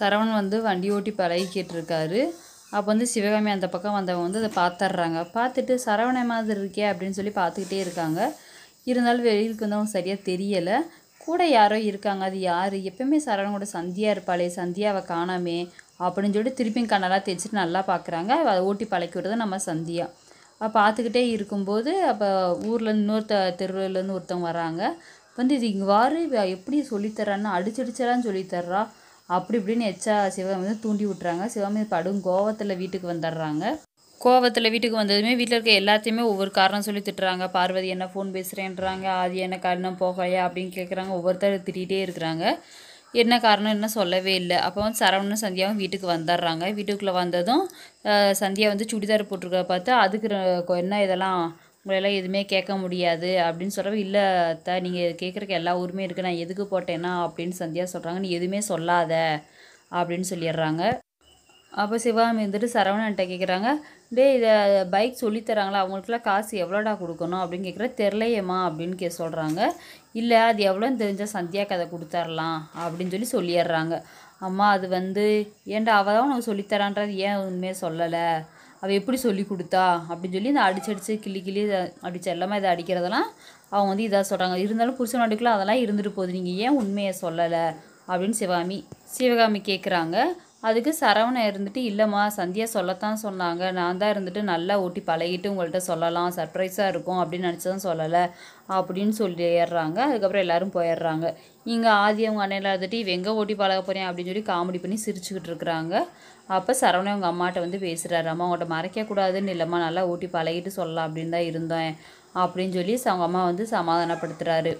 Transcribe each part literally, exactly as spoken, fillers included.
சரவணன் வந்து வண்டி ஓட்டி பழகிக்கிட்டு இருக்காரு. அப்போ வந்து சிவகாமி அந்த பக்கம் வந்தவங்க வந்து அதை பார்த்துட்றாங்க. பார்த்துட்டு சரவணன் மாதிரி இருக்கே அப்படின்னு சொல்லி பார்த்துக்கிட்டே இருக்காங்க. இருந்தாலும் வெயிலுக்கு வந்து அவங்க சரியாக தெரியலை. கூட யாரோ இருக்காங்க, அது யார்? எப்பவுமே சரவணனோட சந்தியா இருப்பாளே, சந்தியாவை காணாமே அப்படின்னு சொல்லிட்டு திருப்பியும் கண்ணெல்லாம் தேய்ச்சிட்டு நல்லா பார்க்குறாங்க. அதை ஓட்டி பழக்கி விடுறது நம்ம சந்தியா. பார்த்துக்கிட்டே இருக்கும்போது அப்போ ஊரில் இன்னொரு த தெருவிலேருந்து ஒருத்தவங்க வராங்க. வந்து இது இங்கே வாரு எப்படி சொல்லித்தரான்னு அடிச்சடிச்சலான்னு சொல்லித்தர்றா அப்படி இப்படின்னு எச்சா சிவகாமி வந்து தூண்டி விட்டுறாங்க. சிவகாமி படும் கோவத்தில் வீட்டுக்கு வந்துடுறாங்க. கோவத்தில் வீட்டுக்கு வந்ததுமே வீட்டில் இருக்க எல்லாத்தையுமே ஒவ்வொரு காரணம் சொல்லி திட்டுறாங்க. பார்வதி என்ன ஃபோன் பேசுகிறேன்றாங்க, ஆதி என்ன காரணம் போகலையா அப்படின்னு கேட்குறாங்க. ஒவ்வொருத்தர் திட்டிகிட்டே இருக்கிறாங்க. என்ன காரணம் என்ன சொல்லவே இல்லை. அப்போ வந்து சரவணனும் சந்தியாவும் வீட்டுக்கு வந்துடுறாங்க. வீட்டுக்குள்ளே வந்ததும் சந்தியா வந்து சுடிதார் போட்டிருக்க பார்த்து அதுக்கு என்ன இதெல்லாம் உங்களெல்லாம் எதுவுமே கேட்க முடியாது அப்படின்னு சொல்கிறவ, இல்லை அத்தை நீங்கள் கேட்குறக்கு எல்லா ஊருமே இருக்குது, நான் எதுக்கு போட்டேன்னா அப்படின்னு சந்தியா சொல்கிறாங்க. நீ எதுவுமே சொல்லாத அப்படின்னு சொல்லிடுறாங்க. அப்போ சிவகாமி வந்துட்டு சரவணன்ட்ட கேட்குறாங்க, டே இதை பைக் சொல்லித்தராங்களா, அவங்களுக்குலாம் காசு எவ்வளோடா கொடுக்கணும் அப்படின்னு கேட்குற. தெரிலையம்மா அப்படின்னு கே சொல்கிறாங்க. இல்லை அது எவ்வளோன்னு தெரிஞ்சால் சந்தியா கதை கொடுத்தரலாம் அப்படின்னு சொல்லி சொல்லிடுறாங்க. அம்மா அது வந்து ஏன்டா அவள் தான் உனக்கு சொல்லித்தரான்றது ஏன் உண்மையே சொல்லலை, அவள் எப்படி சொல்லி கொடுத்தா அப்படின்னு சொல்லி இந்த அடிச்சடிச்சு கிள்ளி கிள்ளி அப்படி செல்லமாக இதை அடிக்கிறதெல்லாம் அவங்க வந்து இதாக சொல்கிறாங்க. இருந்தாலும் புருஷன் வாண்டிக்குள்ள அதெல்லாம் இருந்துட்டு போகுது, நீங்கள் ஏன் உண்மையை சொல்லலை அப்படின்னு சிவகாமி சிவகாமி கேட்குறாங்க. அதுக்கு சரவணன் இருந்துட்டு, இல்லைம்மா சந்தியா சொல்லத்தான் சொன்னாங்க, நான் தான் இருந்துட்டு நல்லா ஓட்டி பழகிட்டு உங்கள்கிட்ட சொல்லலாம், சர்ப்ரைஸாக இருக்கும் அப்படின்னு நினச்சி தான் சொல்லலை அப்படின்னு சொல்லிடுறாங்க. அதுக்கப்புறம் எல்லோரும் போயிடுறாங்க. இங்கே ஆதி அவங்க அண்ணனில் இருந்துட்டு இவ எங்கே ஓட்டி பழக போகிறேன் அப்படின்னு சொல்லி காமெடி பண்ணி சிரிச்சுக்கிட்டு இருக்கிறாங்க. அப்போ சரவணன் அவங்க அம்மாட்ட வந்து பேசுகிறாரு. அம்மா அவங்கள்ட்ட மறைக்கக்கூடாதுன்னு இல்லைம்மா, நல்லா ஓட்டி பழகிட்டு சொல்லலாம் அப்படின்னு தான் இருந்தேன் அப்படின்னு சொல்லி அவங்க அம்மா வந்து சமாதானப்படுத்துகிறாரு.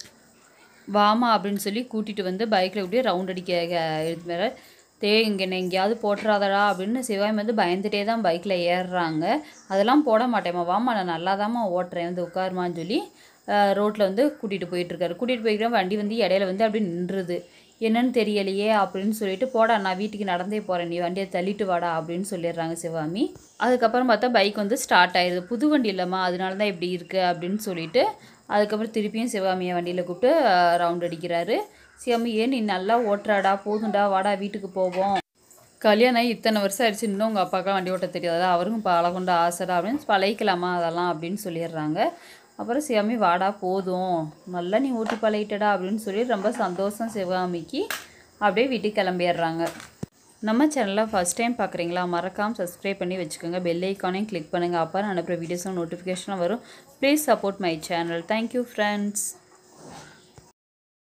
வாமா அப்படின்னு சொல்லி கூட்டிகிட்டு வந்து பைக்கில் விட்டு ரவுண்ட் அடிக்க இது மேலே தே இங்கே என்ன எங்கேயாவது போட்டுறாதடா அப்படின்னு சிவகாமி வந்து பயந்துகிட்டே தான் பைக்கில் ஏறுறாங்க. அதெல்லாம் போட மாட்டேம்மா, வாமா நான் நல்லா தாம்மா ஓட்டுறேன் வந்து உட்காருமான்னு சொல்லி ரோட்டில் வந்து கூட்டிகிட்டு போயிட்டுருக்காரு. கூட்டிகிட்டு போய்க்கிறேன் வண்டி வந்து இடையில வந்து அப்படி நின்றுது. என்னன்னு தெரியலையே அப்படின்னு சொல்லிட்டு, போடா நான் வீட்டுக்கு நடந்தே போகிறேன், நீ வண்டியை தள்ளிட்டு வாடா அப்படின்னு சொல்லிடுறாங்க சிவகாமி. அதுக்கப்புறம் பார்த்தா பைக் வந்து ஸ்டார்ட் ஆயிடுது. புது வண்டி இல்லைம்மா அதனால தான் இப்படி இருக்குது அப்படின்னு சொல்லிட்டு அதுக்கப்புறம் திருப்பியும் சிவகாமியை வண்டியில் கூப்பிட்டு ரவுண்ட் அடிக்கிறாரு. சிவகாமி ஏன் நீ நல்லா ஓட்டுறாடா, போதுண்டா வாடா வீட்டுக்கு போவோம், கல்யாணம் இத்தனை வருஷம் ஆயிடுச்சு இன்னும் உங்கள் அப்பாக்கெல்லாம் வண்டி ஓட்ட தெரியாதா, அவருக்கும் பழகொண்ட ஆசைடா அப்படின்னு பழகிக்கலாமா அதெல்லாம் அப்படின்னு சொல்லிடுறாங்க. அப்புறம் சிவகாமி வாடா போதும் நல்லா நீ ஓட்டி பழகிட்டடா அப்படின்னு சொல்லி ரொம்ப சந்தோஷம் சிவகாமிக்கு. அப்படியே வீட்டுக்கு கிளம்பிடுறாங்க. நம்ம சேனலில் ஃபஸ்ட் டைம் பார்க்குறீங்களா, மறக்காமல் சப்ஸ்கிரைப் பண்ணி வச்சுக்கோங்க, பெல் ஐக்கானையும் கிளிக் பண்ணுங்கள், அப்போ நான் அனுப்புகிற வீடியோஸும் நோட்டிஃபிகேஷனாக வரும். Please support my channel. Thank you friends.